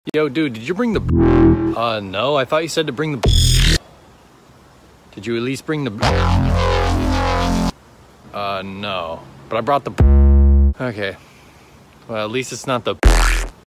Yo, dude, did you bring the... no, I thought you said to bring the... Did you at least bring the... No, but I brought the... Okay, well, at least it's not the...